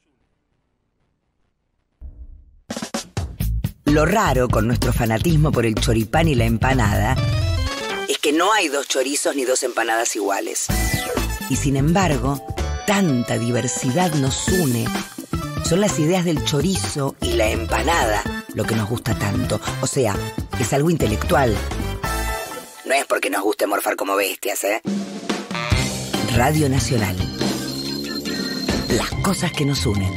Lo raro con nuestro fanatismo por el choripán y la empanada es que no hay dos chorizos ni dos empanadas iguales. Y sin embargo, tanta diversidad nos une. Son las ideas del chorizo y la empanada lo que nos gusta tanto. O sea, es algo intelectual. No es porque nos guste morfar como bestias, ¿eh? Radio Nacional. Las cosas que nos unen.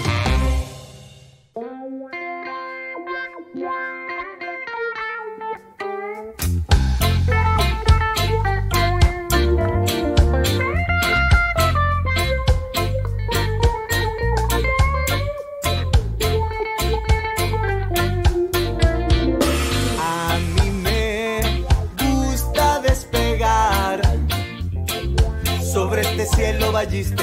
Cielo ballisto,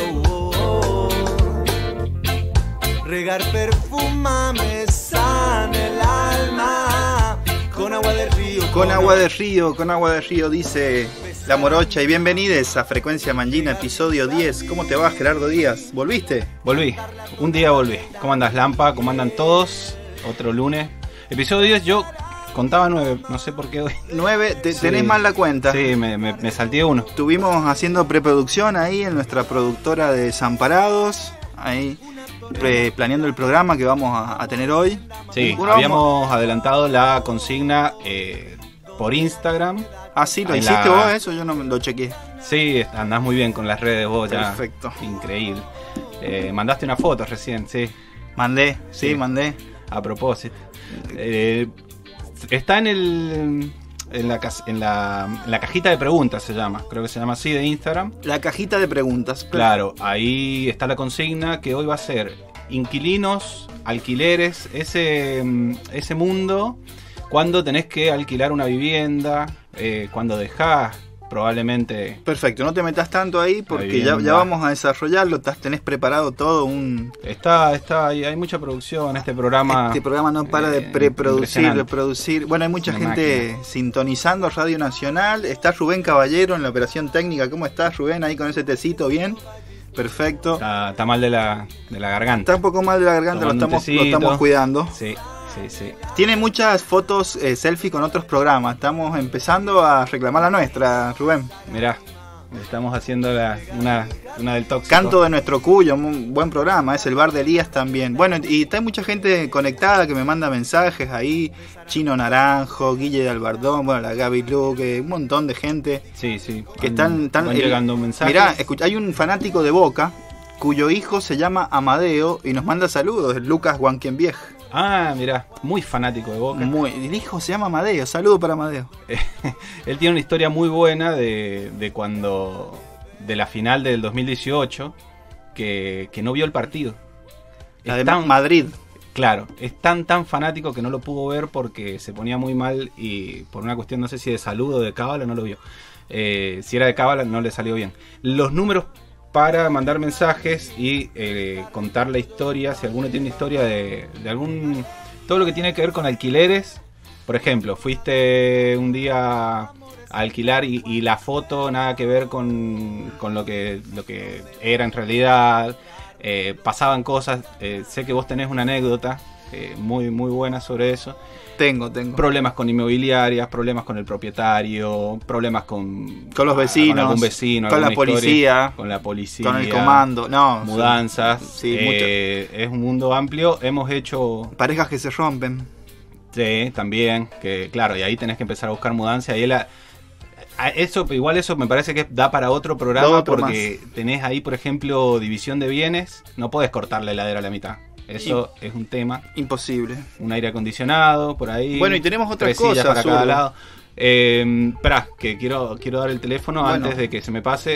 regar perfumame, sana el alma, con agua de río. Con agua de río, con agua de río, dice la morocha. Y bienvenidos a Frecuencia Mangina, episodio 10. ¿Cómo te va, Gerardo Díaz? ¿Volviste? Volví, un día volví. ¿Cómo andas, Lampa? ¿Cómo andan todos? Otro lunes. Episodio 10, yo contaba 9, no sé por qué hoy. 9, Sí. tenés mal la cuenta. Sí, me salté uno. Estuvimos haciendo preproducción ahí en nuestra productora de Desamparados, ahí planeando el programa que vamos a tener hoy. Sí, Uno habíamos adelantado la consigna por Instagram. Ah, sí, ¿lo Ahí hiciste la- vos eso? Yo no lo chequeé. Sí, andás muy bien con las redes vos ya. Perfecto. Increíble. Mandaste una foto recién, sí, Mandé. a propósito. Está en la cajita de preguntas, se llama. Creo que se llama así, de Instagram. La cajita de preguntas. Claro, ahí está la consigna que hoy va a ser inquilinos, alquileres, ese mundo, cuando tenés que alquilar una vivienda, cuando dejás probablemente... Perfecto, no te metas tanto ahí porque bien, ya va. vamos a desarrollarlo. Tenés preparado todo un... Está ahí, hay mucha producción, este programa... Este programa no para de preproducir, impresionante. de producir. Bueno, hay mucha Una gente máquina. sintonizando Radio Nacional. Está Rubén Caballero en la operación técnica. ¿Cómo estás, Rubén? Ahí con ese tecito, ¿bien? Perfecto. Está mal de la garganta. Está un poco mal de la garganta, lo Tomando un estamos tecito. cuidando. Sí. Tiene muchas fotos selfie con otros programas. Estamos empezando a reclamar la nuestra, Rubén. Mirá, estamos haciendo una del tóxico. Canto de nuestro Cuyo, un buen programa, es el bar de Elías también. Bueno, y hay mucha gente conectada que me manda mensajes ahí, Chino Naranjo, Guille de Albardón, bueno, la Gaby Luque, un montón de gente Sí. que están van llegando mensajes. Mirá, hay un fanático de Boca cuyo hijo se llama Amadeo y nos manda saludos, Lucas Guanquienviej. Ah, mirá, muy fanático de Boca. El hijo se llama Amadeo, saludo para Amadeo. Él tiene una historia muy buena de cuando, de la final del 2018, que no vio el partido. La Es de tan- Madrid. Claro, es tan fanático que no lo pudo ver porque se ponía muy mal y por una cuestión, no sé si de salud o de cábala, no lo vio. Si era de cábala, no le salió bien. Los números para mandar mensajes y contar la historia, si alguno tiene una historia de algún... Todo lo que tiene que ver con alquileres. Por ejemplo, fuiste un día a alquilar y la foto nada que ver con lo que era en realidad. Pasaban cosas. Sé que vos tenés una anécdota muy buena sobre eso. Tengo. Problemas con inmobiliarias, problemas con el propietario, problemas con Los vecinos, con algún vecino, con la alguna historia, policía, con la policía, con el comando, no, mudanzas. sí, Es un mundo amplio. Hemos hecho parejas que se rompen. sí, también, que claro, y ahí tenés que empezar a buscar mudanza. Y eso me parece que da para otro programa, Otro porque tenés ahí, por ejemplo, división de bienes. No podés cortar la heladera a la mitad. Eso es un tema. Imposible. Un aire acondicionado por ahí. Bueno, y tenemos otras 3 sillas cosas, para cada zurdo. lado. Esperá, que quiero dar el teléfono Bueno. antes de que se me pase.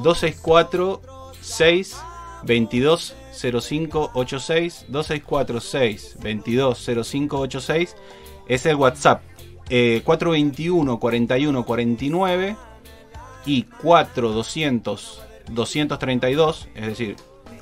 264 6 22 0586 264 6 22 0586 es el WhatsApp. 421 41 49 y 4200 232, es decir,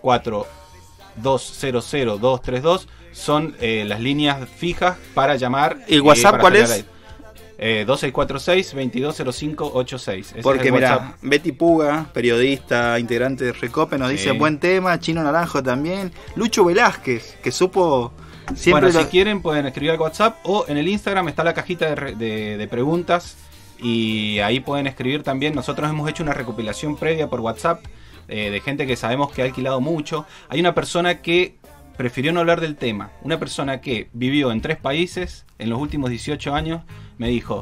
4200 232 son las líneas fijas para llamar. ¿Y el WhatsApp para cuál salir es? al aire. 2646-220586. Porque mira, Betty Puga, periodista, integrante de Recope, nos dice buen tema, Chino Naranjo también, Lucho Velázquez, que supo siempre... Bueno, si quieren pueden escribir al WhatsApp o en el Instagram está la cajita de preguntas y ahí pueden escribir también. Nosotros hemos hecho una recopilación previa por WhatsApp de gente que sabemos que ha alquilado mucho. Hay una persona que prefirió no hablar del tema, una persona que vivió en 3 países en los últimos 18 años, me dijo,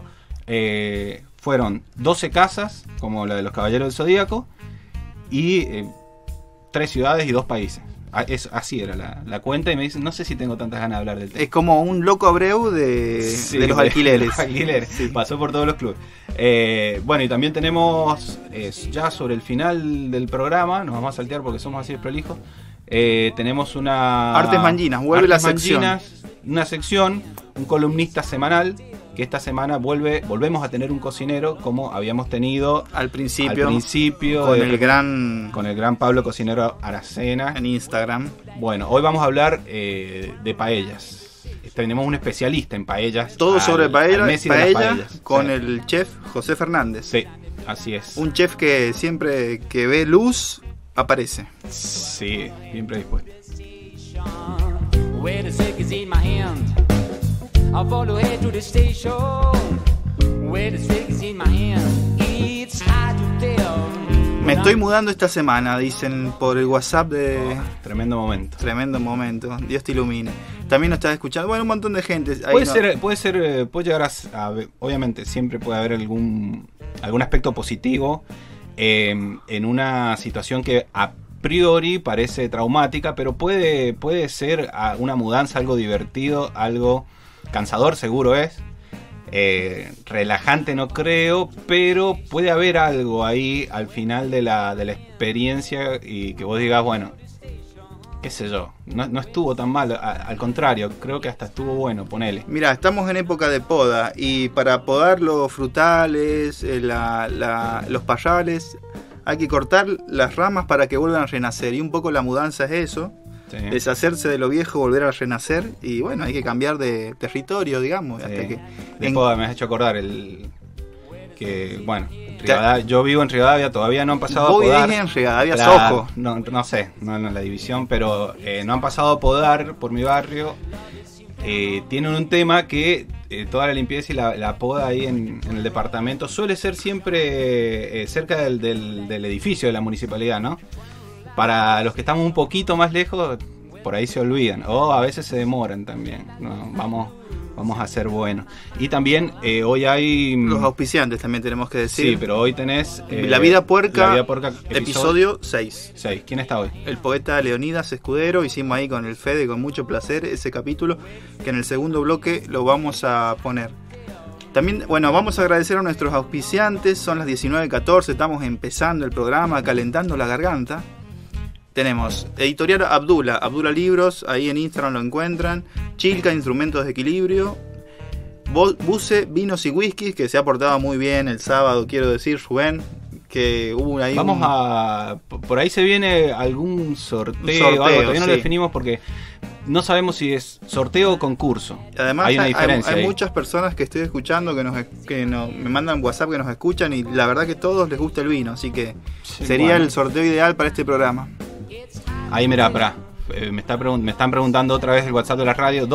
fueron 12 casas, como la de los Caballeros del Zodíaco, y 3 ciudades y 2 países. Así era la cuenta, y me dice, no sé si tengo tantas ganas de hablar del tema. Es como un loco Abreu de los alquileres. Sí. Pasó por todos los clubes. Bueno, y también tenemos, ya sobre el final del programa, nos vamos a saltear porque somos así de prolijos, tenemos una... Artes Manginas, vuelve la sección. Una sección, un columnista semanal, que esta semana volvemos a tener un cocinero como habíamos tenido al principio con el gran Pablo Cocinero Aracena en Instagram. Bueno, hoy vamos a hablar de paellas. Tenemos un especialista en paellas. Todo sobre paellas con sí. El chef José Fernández. Sí, así es. Un chef que siempre que ve luz aparece. Sí, bien predispuesto. Where the sick is in my hand, I'll follow her to the station. Where the sick is in my hand, it's hard to tell. Me estoy mudando esta semana, dicen por el WhatsApp de... Tremendo momento. Tremendo momento, Dios te ilumine. También nos está escuchando, bueno, un montón de gente. Puede llegar a obviamente siempre puede haber algún aspecto positivo en una situación que a priori parece traumática, pero puede ser una mudanza, algo divertido, algo cansador seguro es, relajante no creo, pero puede haber algo ahí al final de la experiencia y que vos digas, bueno, qué sé yo, no estuvo tan mal, al contrario, creo que hasta estuvo bueno, ponele. Mira, estamos en época de poda y para podar los frutales, los parrales, hay que cortar las ramas para que vuelvan a renacer. Y un poco la mudanza es eso. Sí. Deshacerse de lo viejo, volver a renacer. Y bueno, hay que cambiar de territorio, digamos. Sí. Hasta que poda me has hecho acordar yo vivo en Rivadavia, todavía no han pasado a podar. En Rivadavia, Sojo. No sé, no en la división, pero no han pasado a podar por mi barrio. Tienen un tema que toda la limpieza y la poda ahí en el departamento suele ser siempre cerca del edificio de la municipalidad, ¿no? Para los que estamos un poquito más lejos, por ahí se olvidan, o a veces se demoran también, ¿no? Vamos a ser buenos. Y también hoy hay... Los auspiciantes también tenemos que decir. Sí, pero hoy tenés... La Vida Puerca episodio 6. ¿Quién está hoy? El poeta Leonidas Escudero. Hicimos ahí con el Fede con mucho placer ese capítulo, que en el segundo bloque lo vamos a poner. También, bueno, vamos a agradecer a nuestros auspiciantes. Son las 19:14, estamos empezando el programa, calentando la garganta. Tenemos Editorial Abdula Libros, ahí en Instagram lo encuentran. Chilca, Instrumentos de Equilibrio. Buce, Vinos y Whiskies, que se ha portado muy bien el sábado, quiero decir, Rubén. Que hubo ahí por ahí se viene algún sorteo algo, todavía no lo definimos porque no sabemos si es sorteo o concurso. Además hay una diferencia hay muchas personas que estoy escuchando que me mandan WhatsApp que nos escuchan y la verdad que a todos les gusta el vino, así que sí, sería el sorteo ideal para este programa. Ahí mira, me están preguntando otra vez el WhatsApp de la radio,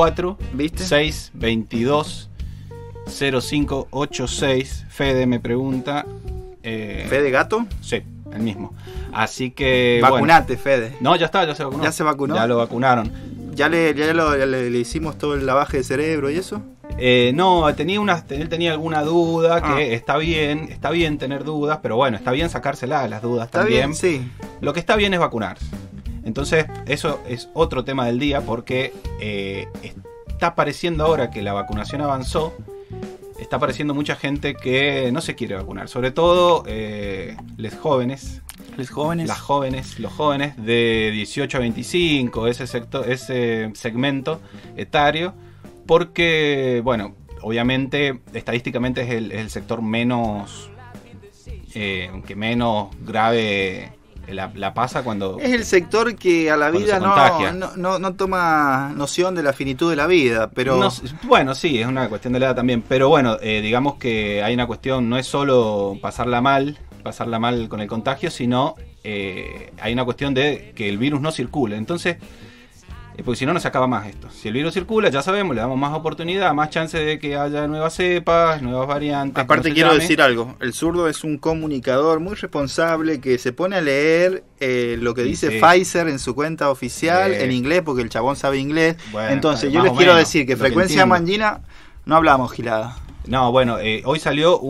264-622-0586. Fede me pregunta. ¿Fede Gato? Sí, el mismo. Así que... Vacunate, bueno. Fede. No, ya está, ya se vacunó. ¿Ya se vacunó? Ya lo vacunaron. ¿Ya le hicimos todo el lavaje de cerebro y eso? No, él tenía alguna duda, que está bien tener dudas, pero bueno, está bien sacárselas las dudas está también. Bien, sí. Lo que está bien es vacunarse. Entonces, eso es otro tema del día porque está apareciendo ahora que la vacunación avanzó, está apareciendo mucha gente que no se quiere vacunar, sobre todo los jóvenes de 18 a 25, ese segmento etario, porque, bueno, obviamente, estadísticamente es el sector menos que menos grave la pasa cuando... Es el sector que a la Cuando vida se contagia. no toma noción de la finitud de la vida, pero... No, bueno, sí, es una cuestión de la edad también, pero bueno, digamos que hay una cuestión, no es solo pasarla mal con el contagio, sino hay una cuestión de que el virus no circule. Entonces, porque si no, no se acaba más esto. Si el virus circula, ya sabemos, le damos más oportunidad, más chance de que haya nuevas cepas, nuevas variantes. Aparte quiero decir algo, el zurdo es un comunicador muy responsable que se pone a leer lo que dice sí. Pfizer en su cuenta oficial en inglés, porque el chabón sabe inglés. Bueno, entonces yo más les o quiero menos, decir que lo que frecuencia entiendo. mangina no hablamos gilada. No, bueno, hoy salió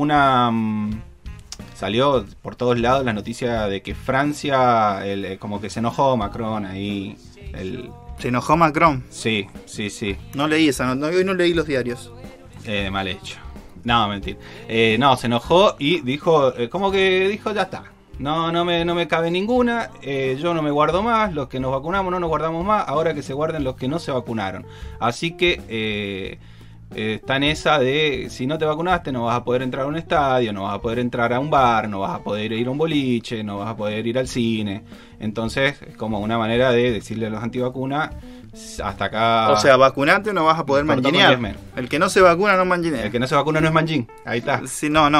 salió por todos lados la noticia de que Francia, como que se enojó Macron ahí. Se enojó Macron. Sí. No leí esa, hoy no leí los diarios. Mal hecho. No, mentira. No, se enojó y dijo, como que dijo, ya está. No me cabe ninguna, yo no me guardo más, los que nos vacunamos no nos guardamos más, ahora que se guarden los que no se vacunaron. Así que está en esa de, si no te vacunaste no vas a poder entrar a un estadio, no vas a poder entrar a un bar, no vas a poder ir a un boliche, no vas a poder ir al cine. Entonces es como una manera de decirle a los antivacunas, hasta acá... O sea, vacunante no vas a poder Cortó con manginear. 10 menos. El que no se vacuna no manginea. El que no se vacuna no es manjín, ahí está. Sí, no.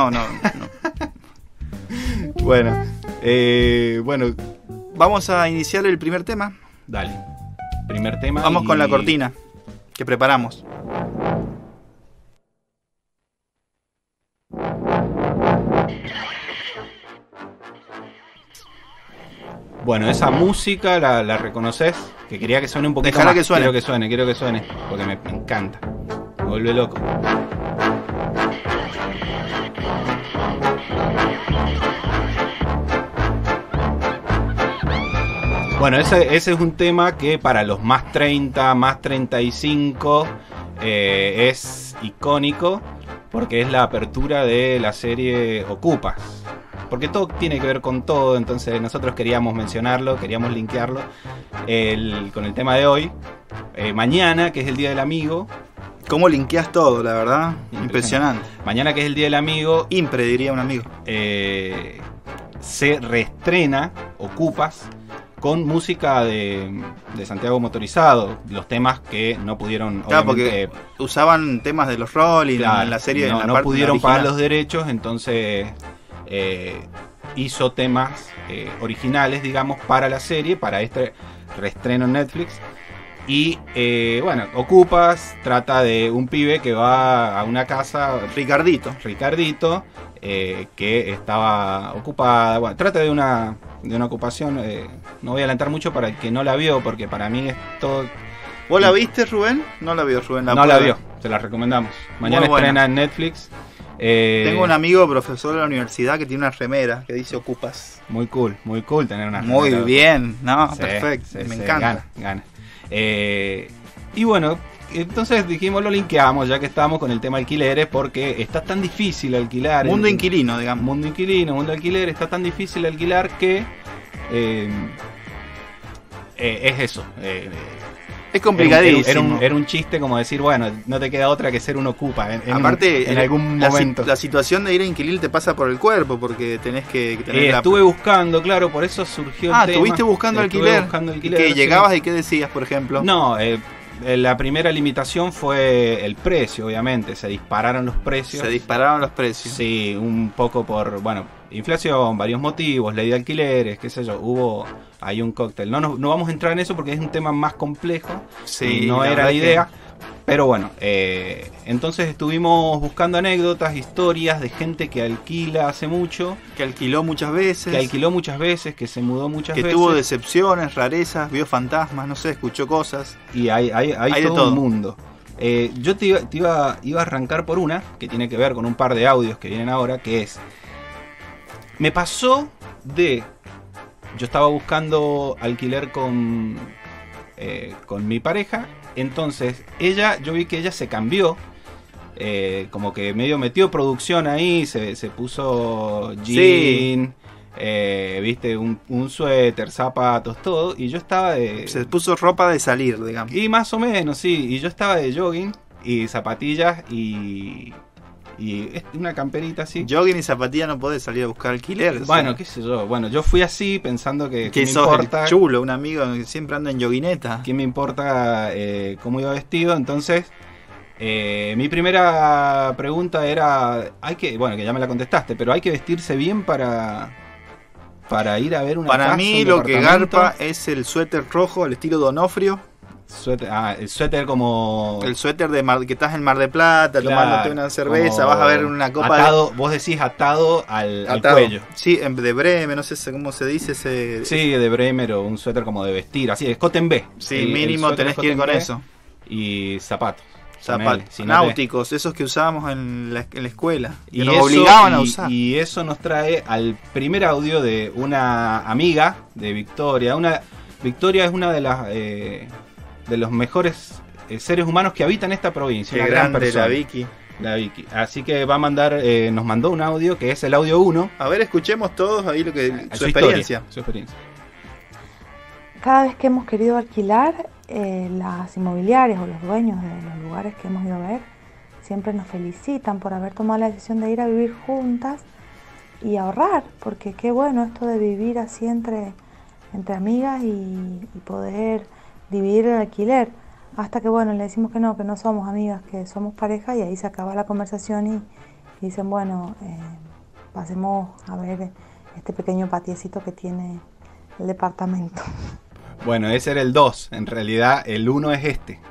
Bueno, Vamos a iniciar el primer tema. dale. Primer tema. Vamos con la cortina que preparamos. Bueno, esa música la reconoces, que quería que suene un poquito Dejala más. que suene. Quiero que suene, porque me encanta. Me vuelve loco. Bueno, ese es un tema que para los más 30, más 35 es icónico, porque es la apertura de la serie Ocupas. Porque todo tiene que ver con todo, entonces nosotros queríamos mencionarlo, queríamos linkearlo con el tema de hoy. Mañana, que es el Día del Amigo. ¿Cómo linkeas todo, la verdad? Impresionante. Mañana, que es el Día del Amigo, Impre, diría un amigo. se reestrena Ocupas con música de Santiago Motorizado, los temas que no pudieron, Claro, obviamente, porque usaban temas de los Rolling claro, en la serie. no, en la no parte pudieron original. pagar los derechos, entonces hizo temas originales, digamos, para la serie, para este reestreno en Netflix. Y bueno, Ocupas trata de un pibe que va a una casa, Ricardito. Ricardito, que estaba ocupada. Bueno, trata de una ocupación. No voy a adelantar mucho para el que no la vio, porque para mí es todo. ¿Vos la viste, Rubén? No la vio, Rubén. No la vio, se la recomendamos. Mañana Muy buena. estrena en Netflix. Tengo un amigo profesor de la universidad que tiene una remera que dice Ocupas. Muy cool tener una Muy remera. bien, no, Sí, perfecto, sí, me sí, encanta. Gana. Y bueno, entonces dijimos, lo linkeamos ya que estamos con el tema alquileres, porque está tan difícil alquilar. Mundo inquilino, digamos. Mundo inquilino, mundo alquiler, está tan difícil alquilar que es eso. Es complicadísimo. Era un chiste como decir, bueno, no te queda otra que ser un ocupa Aparte, en algún momento. La situación de ir a inquilir te pasa por el cuerpo porque tenés que tener Estuve buscando, claro, por eso surgió el tema. ¿estuviste buscando alquiler? ¿Que sí. llegabas y qué decías, por ejemplo? No, la primera limitación fue el precio, obviamente. Se dispararon los precios. Se dispararon los precios. Sí, un poco por, bueno, inflación, varios motivos, ley de alquileres, qué sé yo. Hubo ahí un cóctel. No vamos a entrar en eso porque es un tema más complejo. Sí, y no la era la verdad idea. Pero bueno, entonces estuvimos buscando anécdotas, historias de gente que alquila hace mucho, Que alquiló muchas veces. que alquiló muchas veces, que se mudó muchas que veces. tuvo decepciones, rarezas, vio fantasmas, no sé, escuchó cosas. Y hay de todo todo. un mundo. Yo te iba a arrancar por una que tiene que ver con un par de audios que vienen ahora, que es... Me pasó de... Yo estaba buscando alquiler con mi pareja, entonces yo vi que ella se cambió, como que medio metió producción ahí, se puso jean, viste, un suéter, zapatos, todo, y yo estaba Se puso ropa de salir, digamos. y más o menos, sí, y yo estaba de jogging y zapatillas y Y es una camperita así. Jogging y zapatilla no podés salir a buscar alquiler. Bueno, qué sé yo. Bueno, yo fui así pensando que Que me sos importa, el chulo, un amigo que siempre anda en joguineta. ¿qué me importa cómo iba vestido? Entonces, mi primera pregunta era, bueno, que ya me la contestaste, pero hay que vestirse bien para ir a ver una casa, Para mí un lo que departamento? garpa es el suéter rojo al estilo Donofrio. El suéter como... El suéter de que estás en Mar de Plata, Claro, tomándote una cerveza, como vas a ver una copa atado, vos decís atado al atado. cuello. Sí, de Bremen, no sé cómo se dice ese. Sí, de Bremer o un suéter como de vestir, así, escote en B. Sí, El mínimo suéter tenés que ir escote con en B eso. Y zapatos. Zapatos Si no te- náuticos, esos que usábamos en la escuela. Que Y nos eso, obligaban a usar. y eso nos trae al primer audio de una amiga de Victoria. Victoria es una de las de los mejores seres humanos que habitan esta provincia. Qué Una gran grande persona. la Vicky. La Vicky. Así que va a mandar, nos mandó un audio que es el audio 1. A ver, escuchemos todos ahí lo que su historia, experiencia. su experiencia. Cada vez que hemos querido alquilar, las inmobiliarias o los dueños de los lugares que hemos ido a ver siempre nos felicitan por haber tomado la decisión de ir a vivir juntas y ahorrar, porque qué bueno esto de vivir así entre amigas y poder dividir el alquiler. Hasta que bueno, le decimos que no somos amigas, que somos pareja, y ahí se acaba la conversación y dicen, bueno, pasemos a ver este pequeño patiecito que tiene el departamento. Bueno, ese era el 2. En realidad, el 1 es este.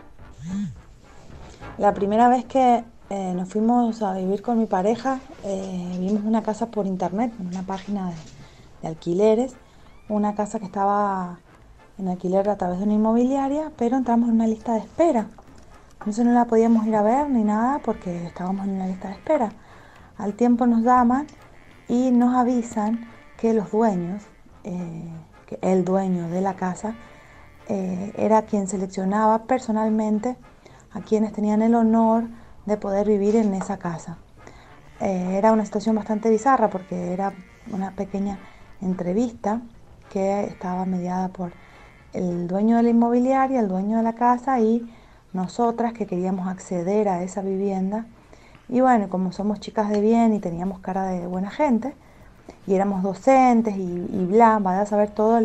La primera vez que nos fuimos a vivir con mi pareja, vimos una casa por internet, en una página de alquileres, una casa que estaba en alquiler a través de una inmobiliaria, pero entramos en una lista de espera. Entonces no la podíamos ir a ver ni nada porque estábamos en una lista de espera. Al tiempo nos llaman y nos avisan que los dueños, que el dueño de la casa, era quien seleccionaba personalmente a quienes tenían el honor de poder vivir en esa casa. Era una situación bastante bizarra porque era una pequeña entrevista que estaba mediada por el dueño de la inmobiliaria, el dueño de la casa y nosotras que queríamos acceder a esa vivienda. Y bueno, como somos chicas de bien y teníamos cara de buena gente y éramos docentes y bla, vaya a saber todos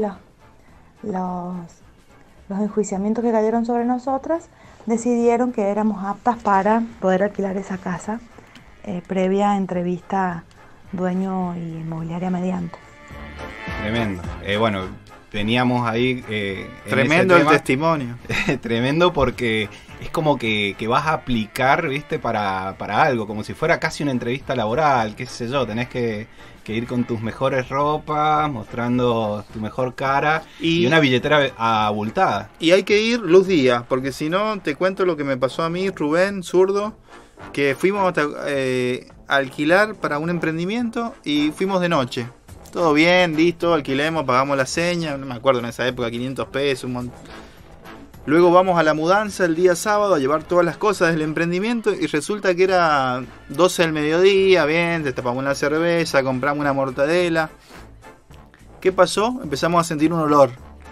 los enjuiciamientos que cayeron sobre nosotras, decidieron que éramos aptas para poder alquilar esa casa previa entrevista dueño y inmobiliaria mediante. Tremendo. Bueno, teníamos ahí... en Tremendo ese el tema, testimonio. Tremendo porque es como que vas a aplicar, ¿viste? Para algo, como si fuera casi una entrevista laboral, qué sé yo, tenés que ir con tus mejores ropas, mostrando tu mejor cara y una billetera abultada. Y hay que ir luz día, porque si no, te cuento lo que me pasó a mí, Rubén, zurdo, que fuimos a alquilar para un emprendimiento y fuimos de noche. Todo bien, listo, alquilemos, pagamos la seña, no me acuerdo en esa época, 500 pesos, un montón. Luego vamos a la mudanza el día sábado a llevar todas las cosas del emprendimiento y resulta que era 12 del mediodía, bien, destapamos una cerveza, compramos una mortadela. ¿Qué pasó? Empezamos a sentir un olor.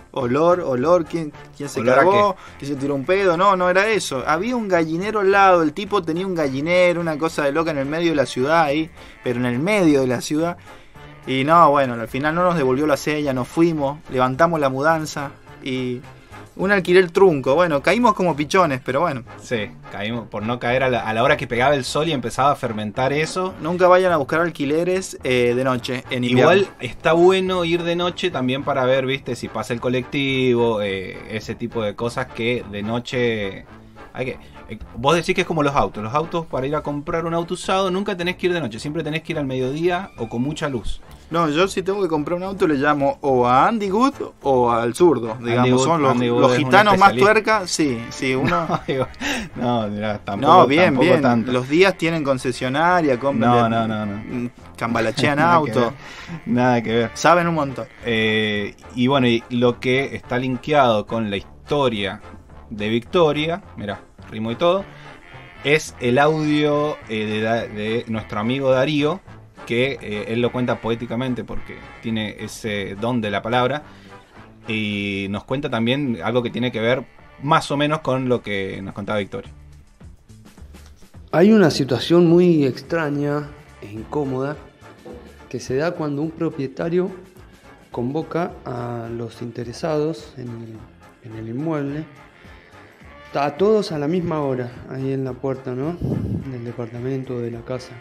Olor, ¿quién se ¿Olor a cagó? ¿Quién se tiró un pedo? No era eso. Había un gallinero al lado, el tipo tenía un gallinero, una cosa de loca en el medio de la ciudad ahí, pero en el medio de la ciudad. Y no, bueno, al final no nos devolvió la seña, nos fuimos, levantamos la mudanza y un alquiler trunco. Bueno, caímos como pichones, pero bueno. Sí, caímos por no caer a la hora que pegaba el sol y empezaba a fermentar eso. Nunca vayan a buscar alquileres de noche, en invierno. Igual está bueno ir de noche también para ver, viste, si pasa el colectivo, ese tipo de cosas que de noche hay que... Vos decís que es como los autos. Los autos, para ir a comprar un auto usado, nunca tenés que ir de noche. Siempre tenés que ir al mediodía o con mucha luz. No, yo si tengo que comprar un auto le llamo o a Andy Good o al zurdo. Digamos, son los gitanos más tuercas. Sí, uno... No, mirá, tampoco. No, bien. Tanto. Los días tienen concesionaria, compran... No. Cambalachean auto. Nada que ver. Saben un montón. Y bueno, y lo que está linkeado con la historia de Victoria, mirá, rimo y todo, es el audio de nuestro amigo Darío, que él lo cuenta poéticamente porque tiene ese don de la palabra, y nos cuenta también algo que tiene que ver más o menos con lo que nos contaba Victoria. Hay una situación muy extraña e incómoda que se da cuando un propietario convoca a los interesados en el inmueble, a todos a la misma hora, ahí en la puerta, ¿no?, del departamento, de la casa.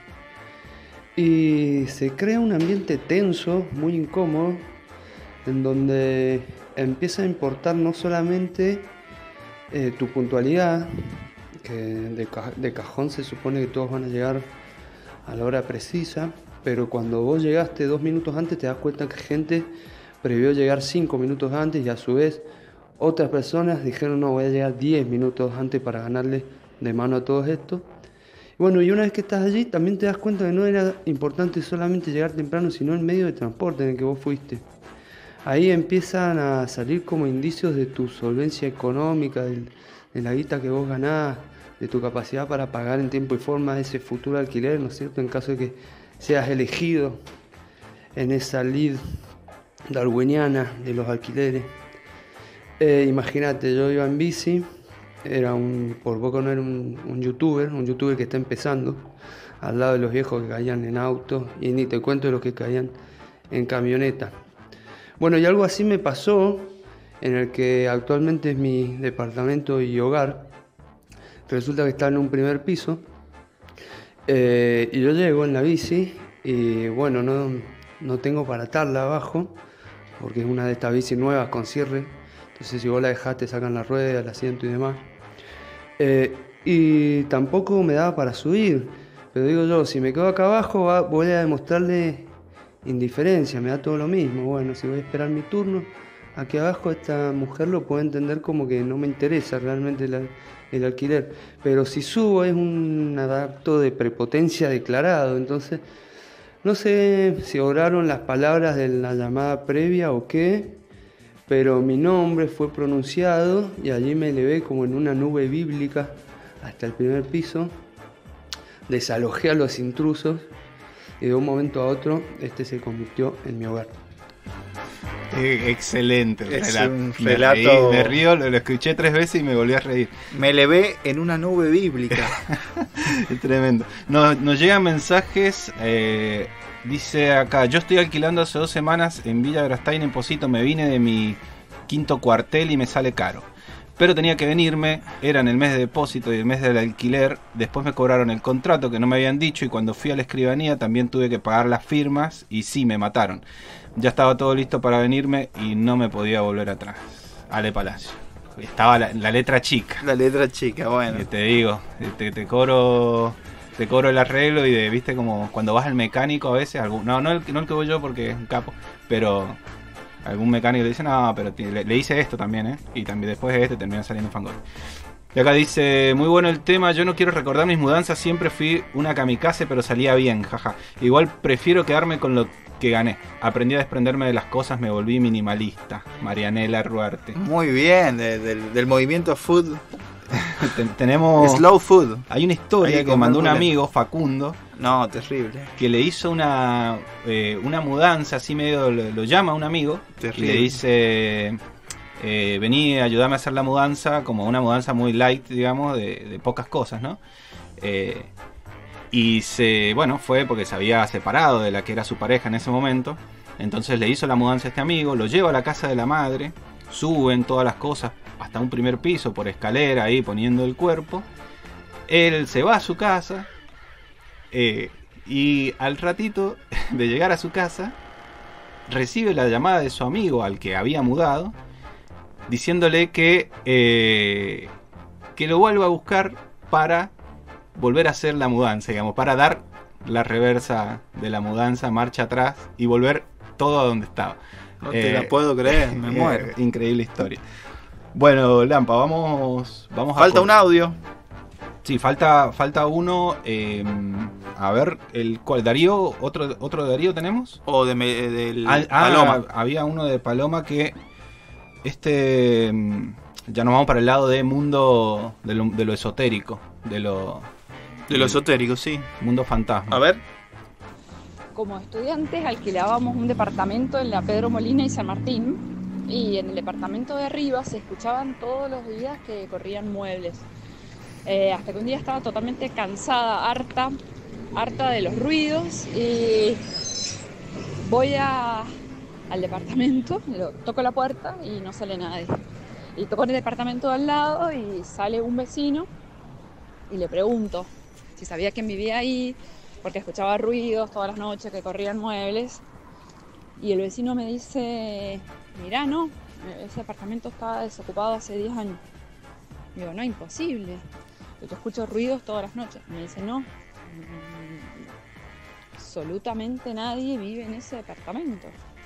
Y se crea un ambiente tenso, muy incómodo, en donde empieza a importar no solamente tu puntualidad, que de cajón se supone que todos van a llegar a la hora precisa, pero cuando vos llegaste 2 minutos antes te das cuenta que gente previó llegar 5 minutos antes y a su vez otras personas dijeron no, voy a llegar 10 minutos antes para ganarle de mano a todos estos. Bueno, y una vez que estás allí también te das cuenta que no era importante solamente llegar temprano, sino el medio de transporte en el que vos fuiste. Ahí empiezan a salir como indicios de tu solvencia económica, de la guita que vos ganás, de tu capacidad para pagar en tiempo y forma ese futuro alquiler, ¿no es cierto?, en caso de que seas elegido en esa lid darwiniana de los alquileres. Imagínate, yo iba en bici, por poco no era un youtuber que está empezando, al lado de los viejos que caían en auto, y ni te cuento de los que caían en camioneta. Bueno, y algo así me pasó en el que actualmente es mi departamento y hogar. Resulta que está en un primer piso, y yo llego en la bici y bueno, no tengo para atarla abajo, porque es una de estas bicis nuevas con cierre. Entonces si vos la dejás te sacan la rueda, el asiento y demás. Y tampoco me daba para subir. Pero digo yo, si me quedo acá abajo voy a demostrarle indiferencia, me da todo lo mismo. Bueno, si voy a esperar mi turno, aquí abajo esta mujer lo puede entender como que no me interesa realmente el alquiler. Pero si subo es un acto de prepotencia declarado. Entonces no sé si obraron las palabras de la llamada previa o qué, pero mi nombre fue pronunciado y allí me elevé como en una nube bíblica hasta el primer piso, desalojé a los intrusos y de un momento a otro este se convirtió en mi hogar. Excelente el Es relato. un relato. Me río, lo escuché 3 veces y me volví a reír. Me elevé en una nube bíblica. Es tremendo. Nos llegan mensajes. Dice acá: yo estoy alquilando hace 2 semanas en Villa Grastain, en Posito. Me vine de mi 5.º cuartel y me sale caro. Pero tenía que venirme, era en el mes de depósito y el mes del alquiler. Después me cobraron el contrato que no me habían dicho y cuando fui a la escribanía también tuve que pagar las firmas y sí, me mataron. Ya estaba todo listo para venirme y no me podía volver atrás. Ale Palacio. Estaba la letra chica. La letra chica, bueno. Que te digo, te cobro el arreglo y viste como cuando vas al mecánico a veces, no el que voy yo porque es un capo, pero algún mecánico le dice, no, pero le hice esto también, y también después de termina saliendo fangote. Y acá dice, muy bueno el tema, yo no quiero recordar mis mudanzas, siempre fui una kamikaze, pero salía bien, jaja. Igual prefiero quedarme con lo que gané. Aprendí a desprenderme de las cosas, me volví minimalista. Marianela Ruarte. Muy bien, del movimiento food. Tenemos Slow food. Hay una historia que mandó un amigo, Facundo. No, terrible. Que le hizo una mudanza, así medio lo llama a un amigo. Terrible. Y le dice, vení, ayúdame a hacer la mudanza, como una mudanza muy light, digamos, de pocas cosas, ¿no? Y fue porque se había separado de la que era su pareja en ese momento. Entonces le hizo la mudanza a este amigo, lo lleva a la casa de la madre, suben todas las cosas hasta un primer piso por escalera, ahí poniendo el cuerpo. Él se va a su casa y al ratito de llegar a su casa recibe la llamada de su amigo al que había mudado, diciéndole que lo vuelva a buscar para volver a hacer la mudanza, digamos, para dar la reversa de la mudanza, marcha atrás y volver todo a donde estaba. No te la puedo creer, me muero. Increíble historia. Bueno, Lampa, vamos Falta un audio. Sí, falta uno. A ver, ¿cuál? ¿Darío? ¿Otro de Darío tenemos? O del Paloma. Había uno de Paloma que ya nos vamos para el lado de mundo de lo esotérico, de lo esotérico, sí. Mundo fantasma. A ver. Como estudiantes alquilábamos un departamento en la Pedro Molina y San Martín, y en el departamento de arriba se escuchaban todos los días que corrían muebles. Hasta que un día estaba totalmente cansada, harta de los ruidos, y voy al departamento, toco la puerta y no sale nadie. Y toco en el departamento de al lado y sale un vecino y le pregunto si sabía quién vivía ahí, porque escuchaba ruidos todas las noches que corrían muebles. Y el vecino me dice, mirá, no, ese departamento estaba desocupado hace 10 años. Y digo, no, imposible. Yo escucho ruidos todas las noches. Me dice, no, absolutamente nadie vive en ese departamento.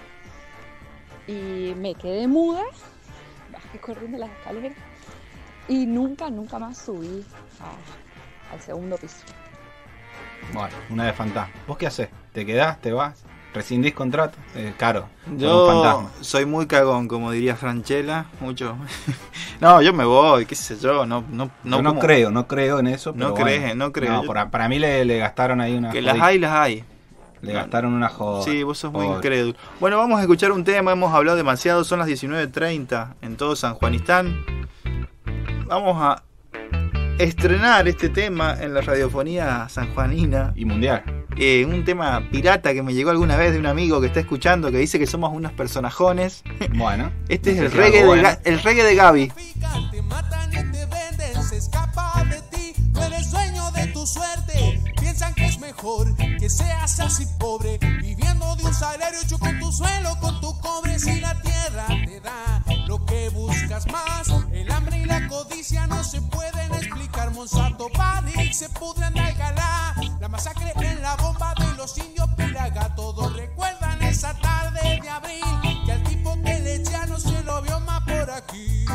Y me quedé muda, bajé corriendo las escaleras y nunca más subí al segundo piso. Bueno, una de fantasma. ¿Vos qué haces? ¿Te quedás? ¿Te vas? ¿Rescindís contrato? Caro. Yo soy muy cagón, como diría Franchella, mucho. No, yo me voy, qué sé yo, no creo en eso. Pero no creo. No, para mí le gastaron ahí una que jodita. Las hay. Le gastaron una joda. Sí, vos sos muy incrédulo. Bueno, vamos a escuchar un tema, hemos hablado demasiado, son las 19:30 en todo San Juanistán. Vamos a estrenar este tema en la radiofonía sanjuanina y mundial. Un tema pirata que me llegó alguna vez de un amigo que está escuchando, que dice que somos unos personajones. Bueno, este es el reggae de Gaby. Te matan y te venden, se escapa de ti, no eres dueño de tu suerte. Piensan que es mejor que seas así pobre, viviendo de un salario hecho con tu suelo, con tu cobre. Si la tierra te da lo que buscas más, el hambre y la codicia no se pueden explicar. Monsanto, Panic, se pudre en Alcalá, la masacre en la bomba de los indios Piraga. Todos recuerdan esa tarde de abril, que al tipo que le echa no se lo vio más por aquí.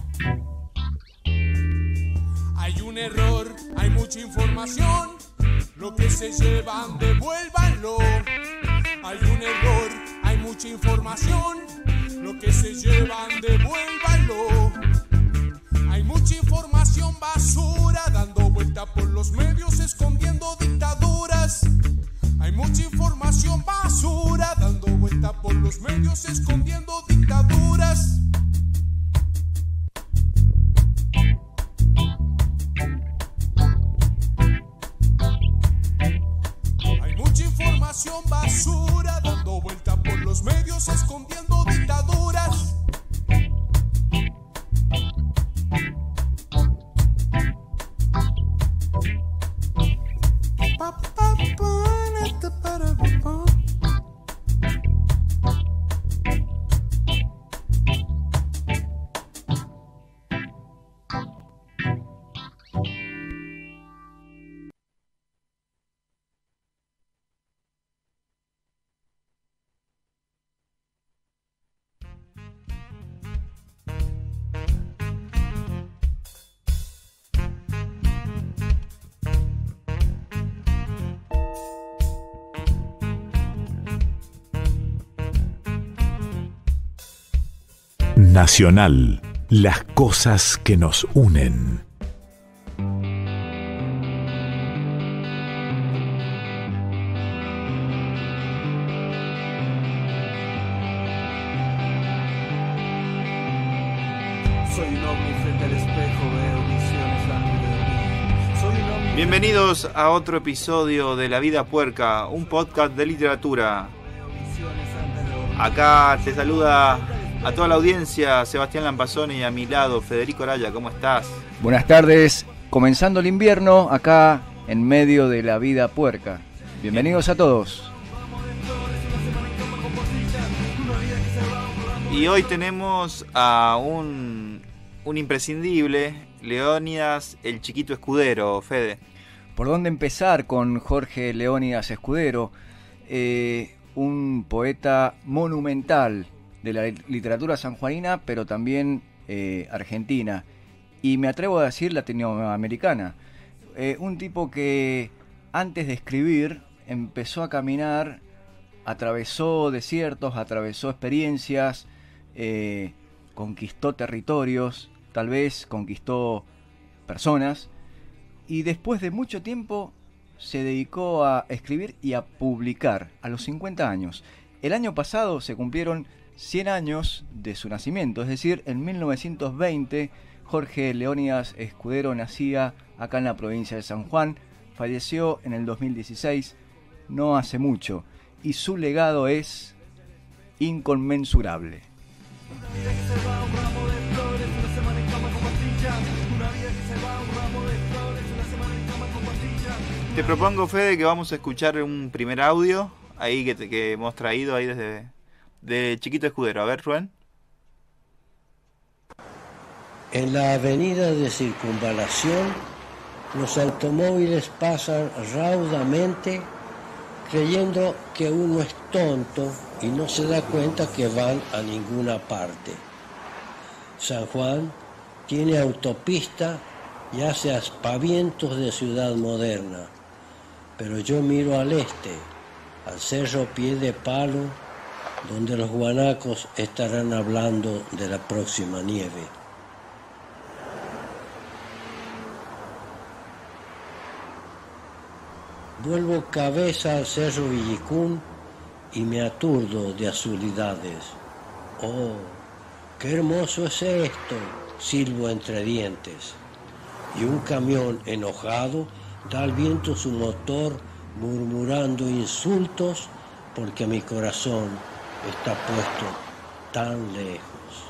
Hay un error, hay mucha información, lo que se llevan devuélvanlo. Hay un error, hay mucha información, lo que se llevan devuélvanlo. Hay mucha información basura dando vuelta por los medios escondiendo dictaduras. Hay mucha información basura dando vuelta por los medios escondiendo dictaduras. Hay mucha información basura dando vuelta por los medios escondiendo dictaduras. Nacional, las cosas que nos unen. Soy un ovni frente al espejo, veo visiones antes de dormir. Soy un ovni. Bienvenidos a otro episodio de La Vida Puerca, un podcast de literatura. Acá te saluda a toda la audiencia Sebastián Lampazón y a mi lado Federico Araya. ¿Cómo estás? Buenas tardes, comenzando el invierno acá en medio de La Vida Puerca. Bienvenidos a todos. Y hoy tenemos a un imprescindible, Leónidas el Chiquito Escudero, Fede. ¿Por dónde empezar con Jorge Leónidas Escudero? Un poeta monumental de la literatura sanjuanina, pero también argentina, y me atrevo a decir latinoamericana. Un tipo que antes de escribir empezó a caminar, atravesó desiertos, atravesó experiencias, conquistó territorios, tal vez conquistó personas, y después de mucho tiempo se dedicó a escribir y a publicar a los 50 años. El año pasado se cumplieron 100 años de su nacimiento, es decir, en 1920 Jorge Leónidas Escudero nacía acá en la provincia de San Juan, falleció en el 2016, no hace mucho, y su legado es inconmensurable. Te propongo, Fede, que vamos a escuchar un primer audio ahí que hemos traído ahí de Chiquito Escudero. A ver, Rubén. En la avenida de Circunvalación, los automóviles pasan raudamente creyendo que uno es tonto y no se da cuenta que van a ninguna parte. San Juan tiene autopista y hace aspavientos de ciudad moderna, pero yo miro al este, al Cerro Pie de Palo, donde los guanacos estarán hablando de la próxima nieve. Vuelvo cabeza al Cerro Villicún y me aturdo de azulidades. ¡Oh, qué hermoso es esto!, silbo entre dientes. Y un camión enojado da al viento su motor murmurando insultos porque mi corazón está puesto tan lejos.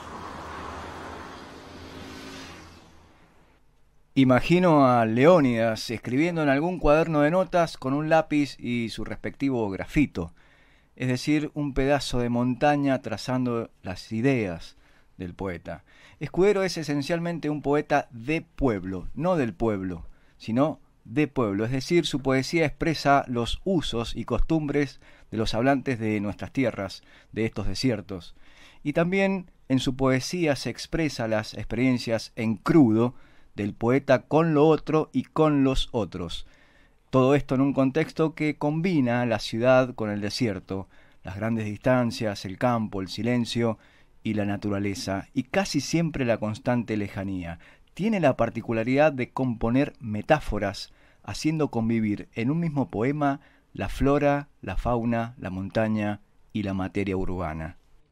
Imagino a Leónidas escribiendo en algún cuaderno de notas con un lápiz y su respectivo grafito, es decir, un pedazo de montaña trazando las ideas del poeta. Escudero es esencialmente un poeta de pueblo, no del pueblo, sino de pueblo, es decir, su poesía expresa los usos y costumbres de los hablantes de nuestras tierras, de estos desiertos, y también en su poesía se expresa las experiencias en crudo del poeta con lo otro y con los otros. Todo esto en un contexto que combina la ciudad con el desierto, las grandes distancias, el campo, el silencio y la naturaleza, y casi siempre la constante lejanía. Tiene la particularidad de componer metáforas, haciendo convivir en un mismo poema la flora, la fauna, la montaña y la materia urbana.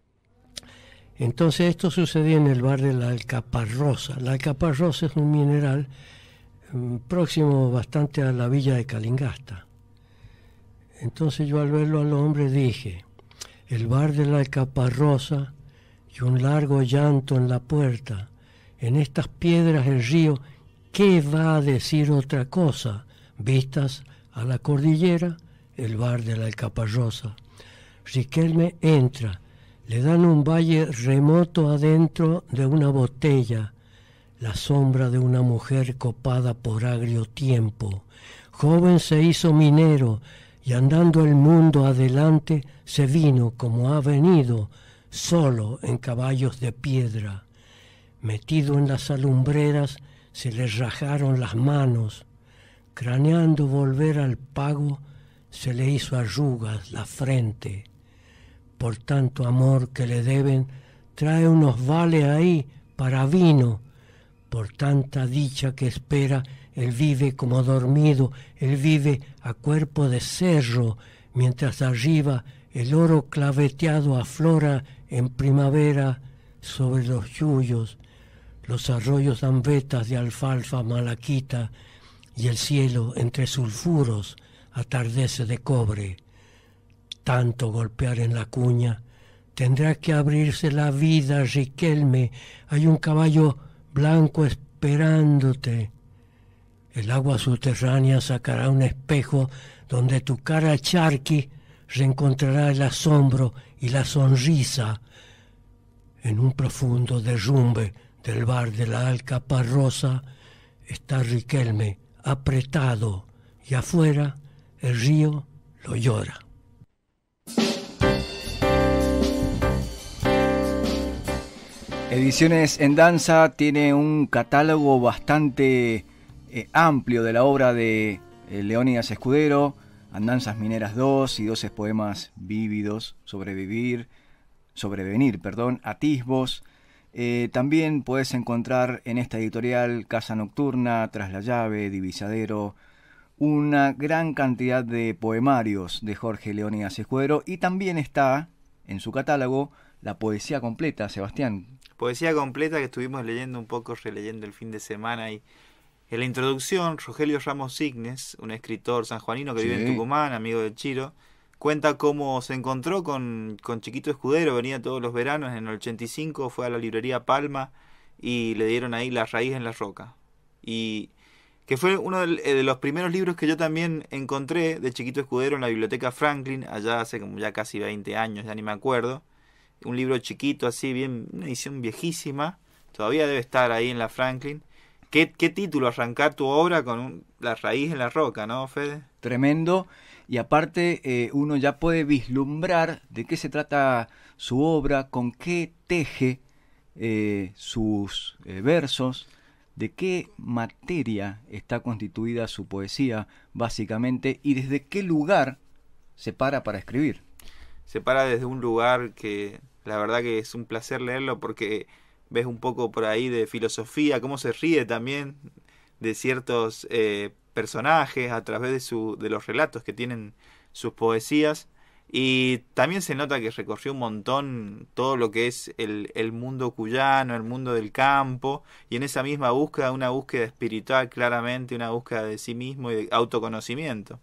Entonces esto sucedía en el bar de la Alcaparrosa. La Alcaparrosa es un mineral próximo bastante a la villa de Calingasta. Entonces yo al verlo al hombre dije, el bar de la Alcaparrosa y un largo llanto en la puerta, en estas piedras el río, ¿qué va a decir otra cosa? Vistas a la cordillera, el bar de la Alcaparrosa. Riquelme entra. Le dan un valle remoto adentro de una botella, la sombra de una mujer copada por agrio tiempo. Joven se hizo minero y andando el mundo adelante se vino como ha venido, solo en caballos de piedra. Metido en las alumbreras se le rajaron las manos, craneando volver al pago se le hizo arrugas la frente. Por tanto amor que le deben, trae unos vales ahí para vino. Por tanta dicha que espera, él vive como dormido, él vive a cuerpo de cerro, mientras arriba el oro claveteado aflora en primavera sobre los yuyos. Los arroyos dan vetas de alfalfa malaquita y el cielo entre sulfuros atardece de cobre. Tanto golpear en la cuña, tendrá que abrirse la vida, Riquelme, hay un caballo blanco esperándote. El agua subterránea sacará un espejo donde tu cara charqui reencontrará el asombro y la sonrisa. En un profundo derrumbe del bar de la Alcaparrosa está Riquelme apretado y afuera el río lo llora. Ediciones en Danza tiene un catálogo bastante amplio de la obra de Leónidas Escudero, Andanzas Mineras 2 y 12 poemas vívidos, Sobrevenir, Atisbos. También puedes encontrar en esta editorial Casa Nocturna, Tras la Llave, Divisadero, una gran cantidad de poemarios de Jorge Leónidas Escudero, y también está en su catálogo la poesía completa, Sebastián. poesía completa que estuvimos leyendo un poco, releyendo el fin de semana. Y en la introducción, Rogelio Ramos Signes, un escritor sanjuanino que vive en Tucumán, amigo de Chiro, cuenta cómo se encontró con Chiquito Escudero. Venía todos los veranos, en el 85 fue a la librería Palma y le dieron ahí La raíz en la roca. Y que fue uno de los primeros libros que yo también encontré de Chiquito Escudero en la biblioteca Franklin, allá hace como ya casi 20 años, ya ni me acuerdo. Un libro chiquito así, bien, una edición viejísima, todavía debe estar ahí en la Franklin. ¿Qué título arrancar tu obra con La raíz en la roca, ¿no, Fede? Tremendo, y aparte uno ya puede vislumbrar de qué se trata su obra, con qué teje sus versos, de qué materia está constituida su poesía, básicamente, y desde qué lugar se para escribir. Se para desde un lugar que la verdad que es un placer leerlo, porque ves un poco por ahí de filosofía, cómo se ríe también de ciertos personajes a través de los relatos que tienen sus poesías. Y también se nota que recorrió un montón todo lo que es el mundo cuyano, el mundo del campo, y en esa misma búsqueda, una búsqueda espiritual claramente, una búsqueda de sí mismo y de autoconocimiento.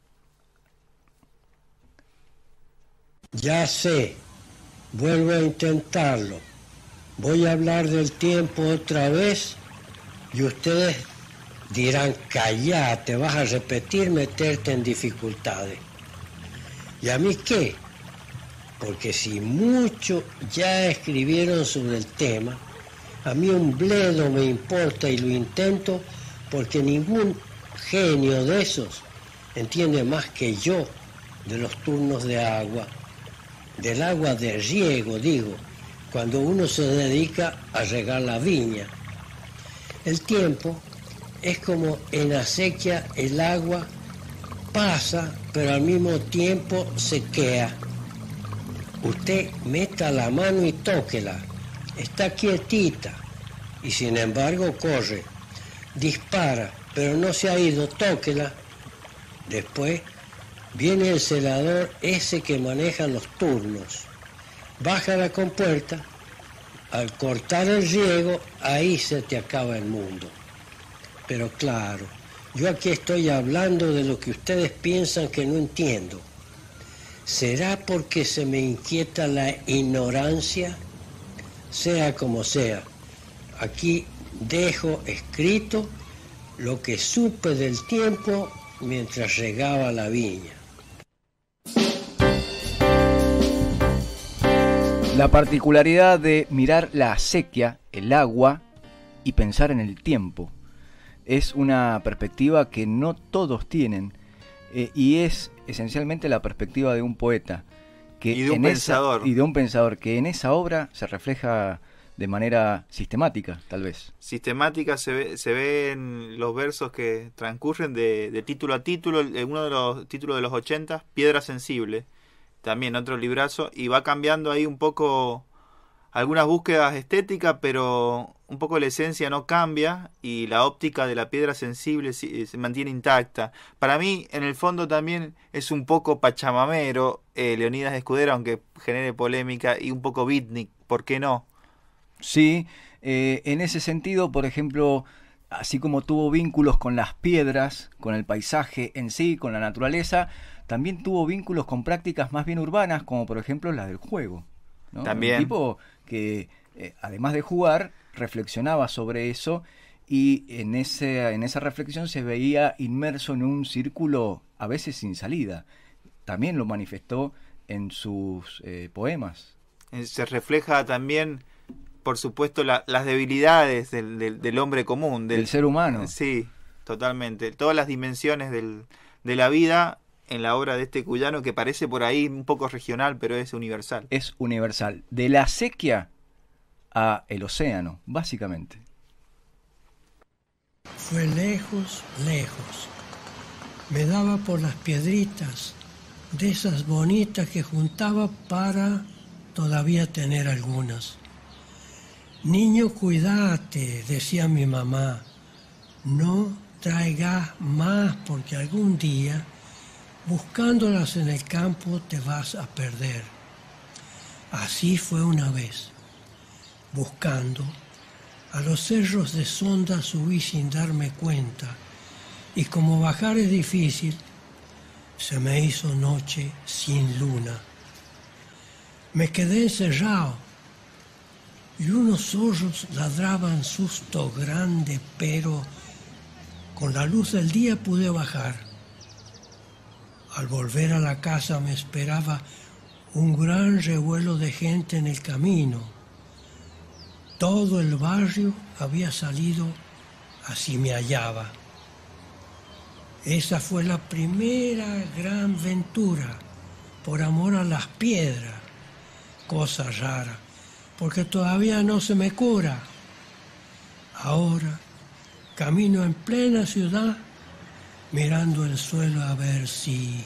Ya sé, vuelvo a intentarlo. Voy a hablar del tiempo otra vez y ustedes dirán, callate, vas a repetir, meterte en dificultades. ¿Y a mí qué? Porque si mucho ya escribieron sobre el tema, a mí un bledo me importa y lo intento, porque ningún genio de esos entiende más que yo de los turnos de agua, del agua de riego, digo, cuando uno se dedica a regar la viña. El tiempo es como en acequia, el agua pasa, pero al mismo tiempo sequea. Usted meta la mano y tóquela, está quietita, y sin embargo corre, dispara, pero no se ha ido, tóquela. Después viene el celador ese que maneja los turnos, baja la compuerta, al cortar el riego, ahí se te acaba el mundo. Pero claro, yo aquí estoy hablando de lo que ustedes piensan que no entiendo. ¿Será porque se me inquieta la ignorancia? Sea como sea, aquí dejo escrito lo que supe del tiempo mientras regaba la viña. La particularidad de mirar la acequia, el agua, y pensar en el tiempo. Es una perspectiva que no todos tienen, y es esencialmente la perspectiva de un poeta y de un pensador que en esa obra se refleja de manera sistemática, tal vez. Sistemática se ve en los versos que transcurren de título a título. Uno de los títulos de los 80, Piedra Sensible, también otro librazo, y va cambiando ahí un poco algunas búsquedas estéticas, pero un poco la esencia no cambia y la óptica de la piedra sensible se mantiene intacta. Para mí, en el fondo también es un poco pachamamero Leonidas Escudero, aunque genere polémica, y un poco beatnik, ¿por qué no? Sí, en ese sentido, por ejemplo, así como tuvo vínculos con las piedras, con el paisaje en sí, con la naturaleza, también tuvo vínculos con prácticas más bien urbanas, como por ejemplo la del juego, ¿no? También. Un tipo que, además de jugar, reflexionaba sobre eso, y en esa reflexión se veía inmerso en un círculo a veces sin salida. También lo manifestó en sus poemas. Se refleja también, por supuesto, las debilidades del hombre común. Del ser humano. Sí, totalmente. Todas las dimensiones de la vida en la obra de este cuyano, que parece por ahí un poco regional, pero es universal. Es universal. De la acequia a el océano, básicamente. Fue lejos, lejos. Me daba por las piedritas, de esas bonitas que juntaba para todavía tener algunas. Niño, cuídate, decía mi mamá, no traigas más porque algún día, buscándolas en el campo, te vas a perder. Así fue una vez. buscando. A los cerros de Sonda subí sin darme cuenta, y como bajar es difícil, se me hizo noche sin luna. Me quedé encerrado, y unos zorros ladraban susto grande, pero con la luz del día pude bajar. Al volver a la casa me esperaba un gran revuelo de gente en el camino. Todo el barrio había salido así me hallaba. Esa fue la primera gran aventura, por amor a las piedras, cosa rara, porque todavía no se me cura. Ahora camino en plena ciudad, mirando el suelo a ver si...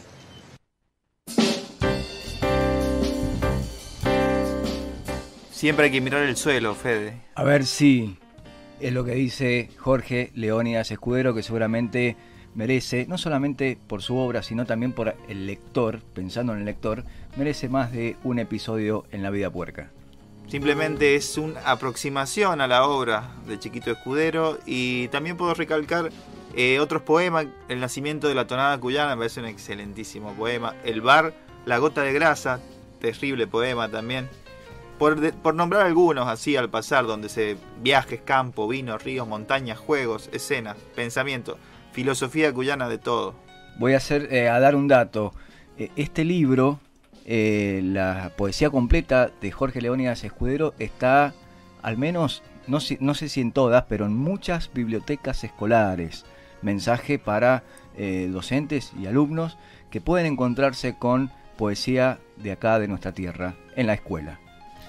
Siempre hay que mirar el suelo, Fede. A ver si es lo que dice Jorge Leónidas Escudero, que seguramente merece, no solamente por su obra, sino también por el lector, pensando en el lector, merece más de un episodio en La Vida Puerca. Simplemente es una aproximación a la obra de Chiquito Escudero, y también puedo recalcar otros poemas. El nacimiento de la tonada cuyana me parece un excelentísimo poema. El bar, La gota de grasa, terrible poema también. Por nombrar algunos así al pasar, donde se viajes, campo, vino, ríos, montañas, juegos, escenas, pensamiento, filosofía cuyana de todo. Voy a dar un dato. Este libro, la poesía completa de Jorge Leónidas Escudero, está al menos, no sé si en todas, pero en muchas bibliotecas escolares. Mensaje para docentes y alumnos que pueden encontrarse con poesía de acá, de nuestra tierra, en la escuela.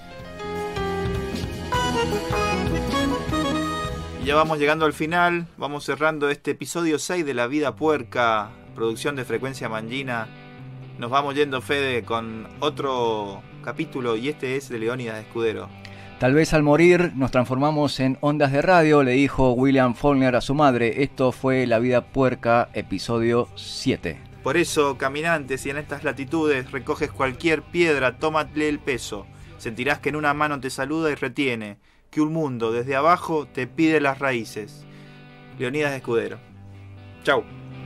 Ya vamos llegando al final, vamos cerrando este episodio 6 de La Vida Puerca, producción de Frecuencia Mangina. Nos vamos yendo, Fede, con otro capítulo, y este es de Leónidas Escudero. Tal vez al morir nos transformamos en ondas de radio, le dijo William Faulkner a su madre. Esto fue La Vida Puerca, episodio 7. Por eso, caminantes, si en estas latitudes recoges cualquier piedra, tómale el peso. Sentirás que en una mano te saluda y retiene, que un mundo desde abajo te pide las raíces. Leónidas Escudero. Chau.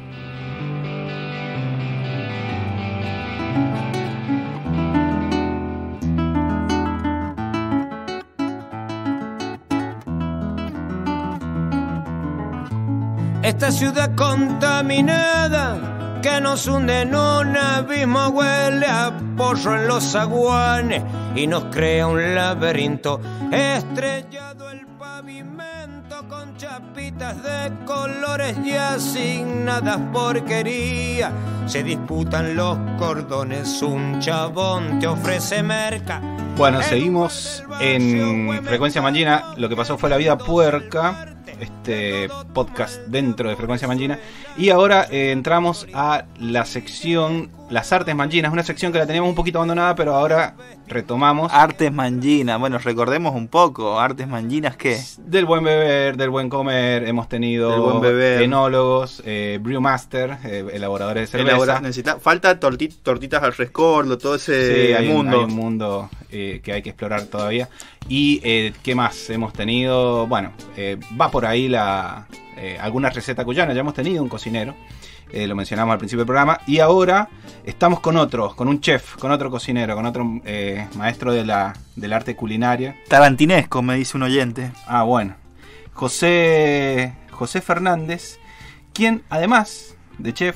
Esta ciudad contaminada que nos hunde en un abismo huele a pollo en los zaguanes y nos crea un laberinto estrellado el pavimento con chapitas de colores y asignadas porquería. Se disputan los cordones, un chabón te ofrece merca. Bueno, seguimos en Frecuencia Mangina. Lo que pasó fue La Vida Puerca, este podcast dentro de Frecuencia Mangina, y ahora entramos a la sección Las Artes Manginas, una sección que la teníamos un poquito abandonada, pero ahora retomamos. Artes Manginas, bueno, recordemos un poco. Artes Manginas, ¿qué? Del buen beber, del buen comer. Hemos tenido enólogos, brewmaster, elaboradores de cerveza. Falta tortitas al rescoldo, todo ese mundo. Hay un mundo que hay que explorar todavía. Y ¿qué más hemos tenido? Bueno, va por ahí alguna receta cuyana. Ya hemos tenido un cocinero, lo mencionamos al principio del programa, y ahora estamos con un chef, con otro cocinero, con otro maestro del arte culinaria. Tarantinesco, me dice un oyente. Ah, bueno. José Fernández, quien además de chef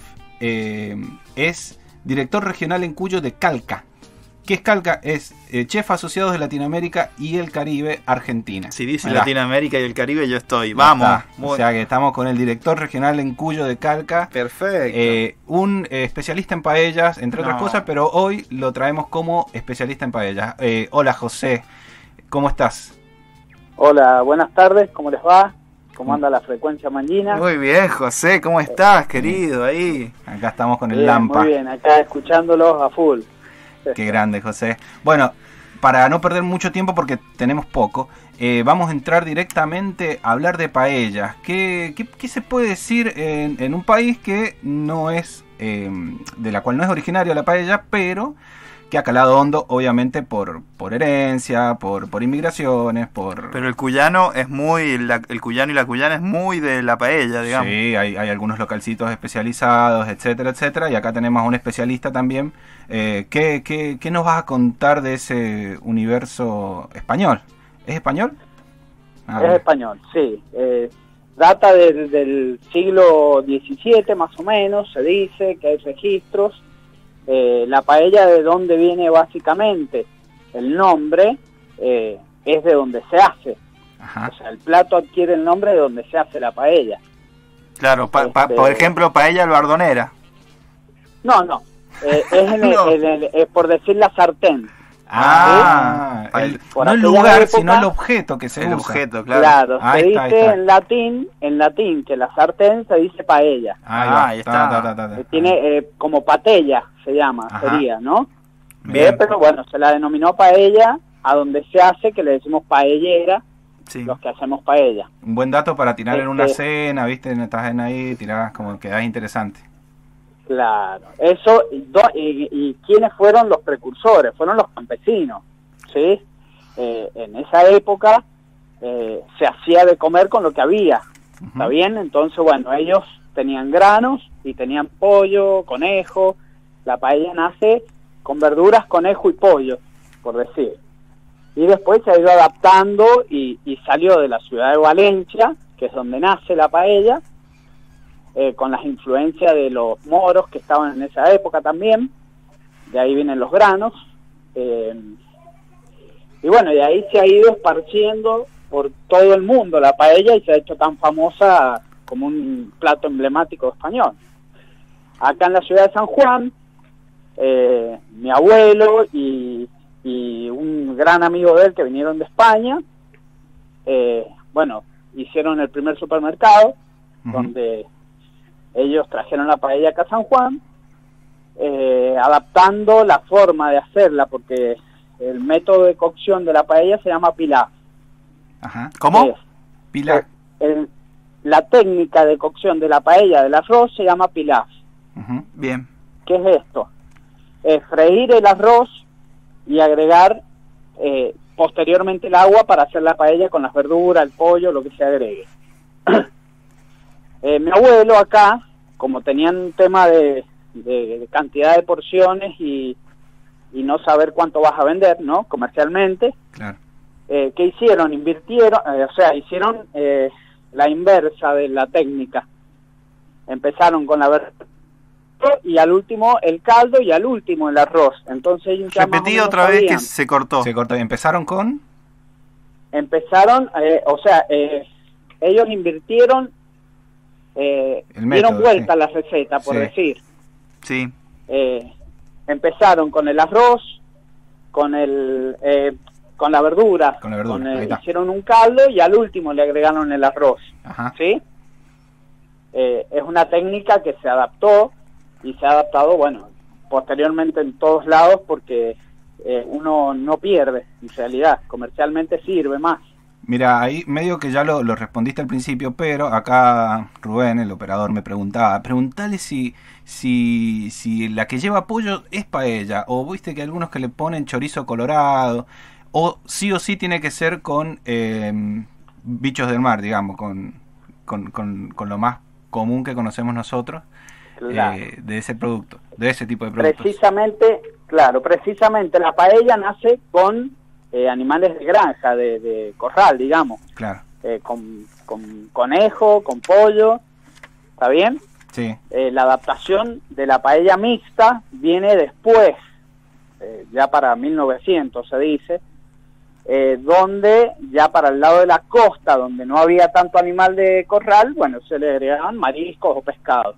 es director regional en Cuyo de Calca. ¿Qué es Calca? Es chef asociados de Latinoamérica y el Caribe, Argentina. Si dice Latinoamérica y el Caribe, yo estoy. Vamos. O sea que estamos con el director regional en Cuyo de Calca. Perfecto. Un especialista en paellas, entre otras cosas, pero hoy lo traemos como especialista en paellas. Hola, José. ¿Cómo estás? Hola, buenas tardes. ¿Cómo les va? ¿Cómo anda la Frecuencia Mangina? Muy bien, José. ¿Cómo estás, querido? Ahí. Acá estamos con el Lampa. Muy bien, acá escuchándolos a full. Qué grande, José. Bueno, para no perder mucho tiempo porque tenemos poco, vamos a entrar directamente a hablar de paellas. ¿Qué se puede decir en un país que no es, de la cual no es originaria la paella, pero que ha calado hondo, obviamente por herencia, por inmigraciones, Pero el cuyano es muy, el cuyano y la cuyana es muy de la paella, digamos. Sí, hay algunos localcitos especializados, etcétera, etcétera, y acá tenemos a un especialista también. ¿Qué nos vas a contar de ese universo español? ¿Es español? Es español, sí. Data del siglo XVII más o menos, se dice que hay registros. La paella, de donde viene básicamente el nombre, es de donde se hace. Ajá. O sea, el plato adquiere el nombre de donde se hace la paella. Claro, por ejemplo, paella albardonera. No, es por decir la sartén. No el lugar, sino el objeto que se usa. El objeto, claro. Claro, Ahí se está, dice ahí está. en latín que la sartén se dice paella. Ahí está. Tiene como patella, se llama, Ajá. sería, ¿no? Bien. Pero bueno, se la denominó paella a donde se hace, que le decimos paellera, Sí. los que hacemos paella. Un buen dato para tirar en una cena, ¿viste? Estás en ahí, tirás como que das interesante. Claro, eso, y ¿quiénes fueron los precursores? Fueron los campesinos, ¿sí? En esa época se hacía de comer con lo que había, ¿está bien? Entonces, bueno, ellos tenían granos y tenían pollo, conejo. La paella nace con verduras, conejo y pollo, por decir. Y después se ha ido adaptando y salió de la ciudad de Valencia, que es donde nace la paella, con las influencias de los moros que estaban en esa época también. De ahí vienen los granos. Y bueno, de ahí se ha ido esparciendo por todo el mundo la paella y se ha hecho tan famosa como un plato emblemático español. Acá en la ciudad de San Juan, mi abuelo y un gran amigo de él que vinieron de España, bueno, hicieron el primer supermercado, donde ellos trajeron la paella acá a San Juan, adaptando la forma de hacerla, porque el método de cocción de la paella se llama pilaf. Ajá. ¿Cómo? Pilaf. La técnica de cocción de la paella del arroz se llama pilaf. Bien. ¿Qué es esto? Es freír el arroz y agregar posteriormente el agua para hacer la paella con las verduras, el pollo, lo que se agregue. Mi abuelo acá, como tenían un tema de cantidad de porciones y no saber cuánto vas a vender, ¿no? Comercialmente, claro. ¿Qué hicieron? Invirtieron, hicieron la inversa de la técnica. Empezaron con la verdura y al último el caldo y al último el arroz. Entonces ellos ya más o Repetí menos otra vez sabían. que se cortó. Se cortó. ¿Empezaron con? Empezaron, ellos invirtieron, dieron vuelta a la receta, por decir. Sí. Empezaron con el arroz, con la verdura, hicieron un caldo y al último le agregaron el arroz. Ajá. ¿Sí? Es una técnica que se adaptó y se ha adaptado, bueno, posteriormente en todos lados, porque uno no pierde, en realidad, comercialmente sirve más. Mira, ahí medio que ya lo respondiste al principio, pero acá Rubén, el operador, me preguntale si la que lleva pollo es paella, o viste que algunos que le ponen chorizo colorado, o sí tiene que ser con bichos del mar, digamos, con lo más común que conocemos nosotros, claro. de ese producto, de ese tipo de productos. Precisamente la paella nace con animales de granja, de corral, digamos. Claro. Con conejo, con pollo, ¿está bien? Sí. La adaptación de la paella mixta viene después, ya para 1900 se dice, donde ya para el lado de la costa, donde no había tanto animal de corral, bueno, se le agregaban mariscos o pescados.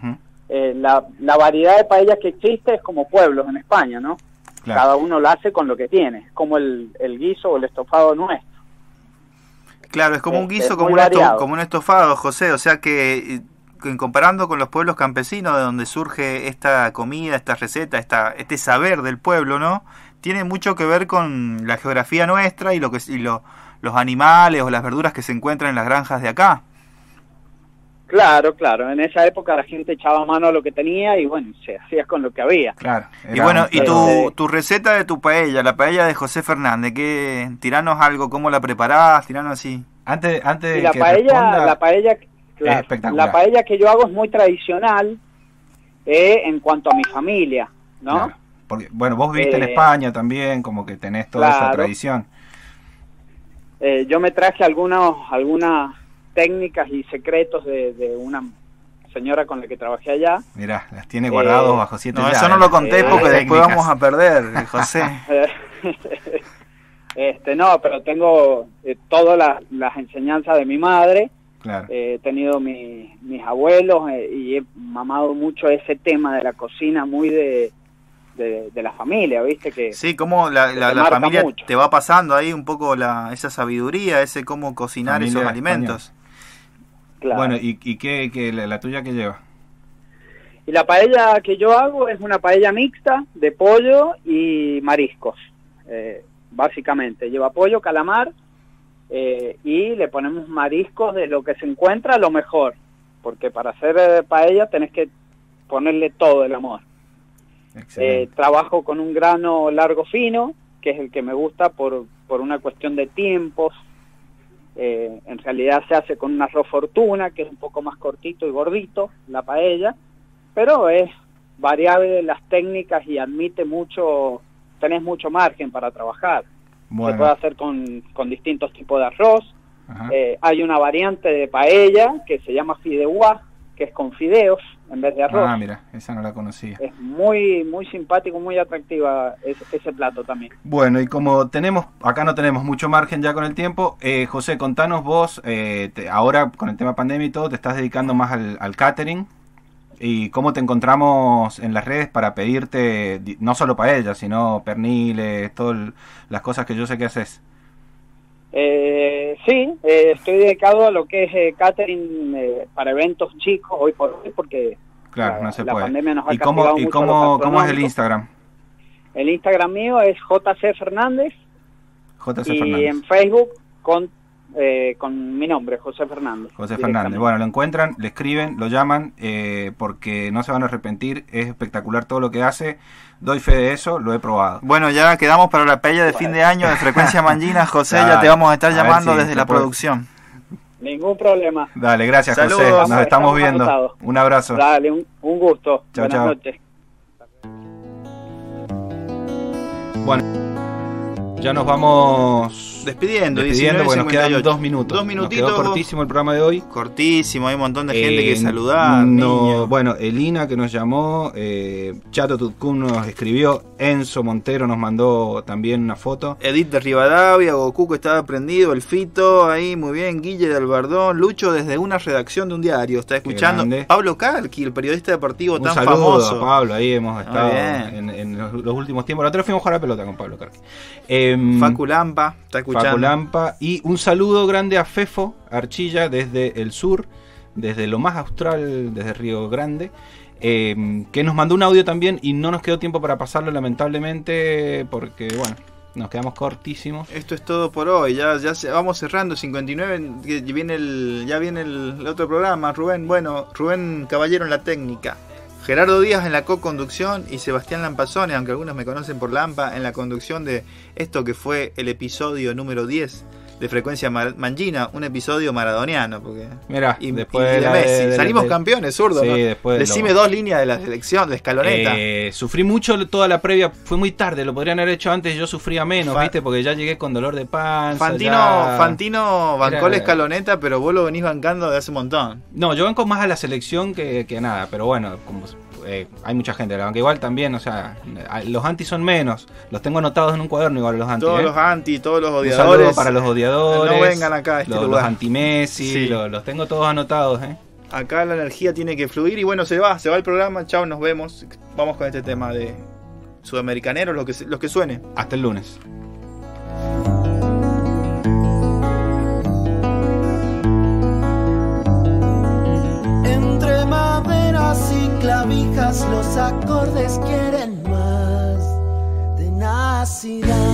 La variedad de paellas que existe es como pueblos en España, ¿no? Claro. Cada uno lo hace con lo que tiene, como el guiso o el estofado nuestro. Claro, es como un guiso, como un estofado, José, o sea que comparando con los pueblos campesinos de donde surge esta comida, esta receta, este saber del pueblo, ¿no? Tiene mucho que ver con la geografía nuestra y los animales o las verduras que se encuentran en las granjas de acá. Claro, en esa época la gente echaba mano a lo que tenía y bueno, se hacía con lo que había. Claro. Y bueno, y tu receta de tu paella, la paella de José Fernández, tiranos algo, ¿cómo la preparás? Tiranos así. Antes y la paella, claro, espectacular. La paella que yo hago es muy tradicional en cuanto a mi familia, ¿no? Claro. Porque, bueno, vos viviste en España también, como que tenés toda esa tradición. Yo me traje algunas técnicas y secretos de una señora con la que trabajé allá. Mirá, las tiene guardados bajo 7 llaves. No, eso no lo conté porque después vamos a perder, José. No, pero tengo todas las enseñanzas de mi madre. Claro. He tenido mis abuelos y he mamado mucho ese tema de la cocina, muy de la familia, ¿viste? Que sí, como la familia mucho. Te va pasando ahí un poco esa sabiduría, ese cómo cocinar familia, esos alimentos. Claro. Bueno, ¿y qué la tuya qué lleva? Y la paella que yo hago es una paella mixta de pollo y mariscos, básicamente. Lleva pollo, calamar, y le ponemos mariscos de lo que se encuentra, lo mejor. Porque para hacer paella tenés que ponerle todo el amor. Trabajo con un grano largo fino, que es el que me gusta por una cuestión de tiempos. En realidad se hace con un arroz fortuna, que es un poco más cortito y gordito, la paella, pero es variable las técnicas y admite tenés mucho margen para trabajar. Bueno. Se puede hacer con distintos tipos de arroz. Hay una variante de paella que se llama fideuá, que es con fideos en vez de arroz. Ah, mira, esa no la conocía. Es muy muy simpático, muy atractiva ese plato también. Bueno, y como acá no tenemos mucho margen ya con el tiempo, José, contanos vos, ahora con el tema pandemia y todo, te estás dedicando más al catering, y cómo te encontramos en las redes para pedirte, no solo paella, sino perniles, todas las cosas que yo sé que haces. Sí, estoy dedicado a lo que es catering para eventos chicos hoy por hoy, porque claro, no se puede. Pandemia nos ha ¿Y cómo es el Instagram? El Instagram mío es JC Fernández. JC y Fernández. En Facebook con mi nombre, José Fernández. José Fernández. Bueno, lo encuentran, le escriben, lo llaman, porque no se van a arrepentir. Es espectacular todo lo que hace. Doy fe de eso, lo he probado. Bueno, ya quedamos para la paella de fin de año de Frecuencia Mangina. José, Dale, ya te vamos a estar llamando si desde la producción. Ningún problema. Dale, gracias. Saludos. José. Nos estamos viendo. Anotados. Un abrazo. Dale, un gusto. Chao, Buenas noches. Bueno, ya nos vamos despidiendo porque nos quedan 2 minutos. 2 minutitos. Nos quedó cortísimo el programa de hoy. Cortísimo, hay un montón de gente que saludar. Bueno, Elina que nos llamó, Chato Tutcum nos escribió, Enzo Montero nos mandó también una foto. Edith de Rivadavia, Goku que estaba prendido, el Fito, ahí muy bien, Guille de Albardón, Lucho desde una redacción de un diario, está escuchando. Pablo Calqui, el periodista deportivo tan famoso. Un saludo a Pablo, ahí hemos estado en los últimos tiempos. La otra vez fuimos a jugar a pelota con Pablo Calqui. Facu Lampa, está escuchando. Facu Lampa, y un saludo grande a Fefo Archilla desde el sur, desde lo más austral, desde Río Grande, que nos mandó un audio también y no nos quedó tiempo para pasarlo lamentablemente porque bueno, nos quedamos cortísimos. Esto es todo por hoy, ya vamos cerrando 59, que viene el otro programa, Rubén. Bueno, Rubén Caballero en la técnica, Gerardo Díaz en la co-conducción y Sebastián Lampazone, aunque algunos me conocen por Lampa, en la conducción de esto que fue el episodio número 10 de Frecuencia Mangina, un episodio maradoniano, porque mirá, después de Messi salimos campeones, zurdo, sí, ¿no? Después decime 2 líneas de la selección, de escaloneta. Sufrí mucho toda la previa, fue muy tarde, lo podrían haber hecho antes, yo sufría menos, ¿viste? Porque ya llegué con dolor de panza. Fantino bancó la escaloneta, pero vos lo venís bancando de hace un montón. No, yo banco más a la selección que a nada, pero bueno, como hay mucha gente, la banca igual también, o sea, los anti son menos, los tengo anotados en un cuaderno igual los anti. Todos los anti, todos los odiadores. Un saludo para los odiadores. No vengan acá a este lugar. Los anti-Messi, sí. Los tengo todos anotados, Acá la energía tiene que fluir y bueno, se va el programa, chao, nos vemos. Vamos con este tema de Sudamericaneros, los que suene. Hasta el lunes. Entre maderas y clavijas los acordes quieren más tenacidad.